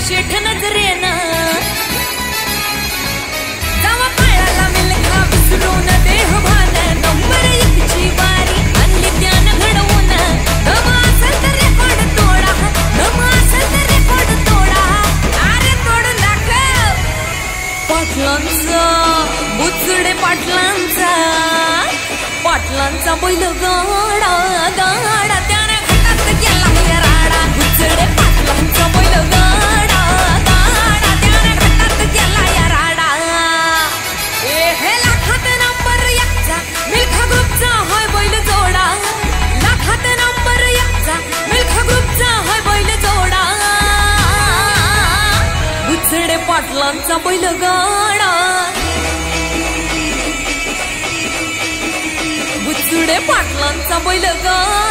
शेठ नजरेनं जावा पायाला मिलखा विसरून देह भान नंबर एकची वारी आणली त्यानं घडवून दम असेल तर रेकॉर्ड तोडा दम असेल तर रेकॉर्ड तोडा अरे तोडून दाखव पाटलांचा बुचडे पाटलांचा पाटलांचा बैल गाडा गाडा त्याने घाटात गेला हे राडा बुचडे पाटलांचा बैल गाडा गाडा त्याने घाटात गेला या राडा हे लाखात नंबर एकचा मिल्खा ग्रुपचा हाय बैल जोडा लाखात नंबर एकचा मिल्खा ग्रुपचा हाय बैल जोडा बुचडे पाटलांचा बैल गाडा बुचडे पाटलांचा बैल गाडा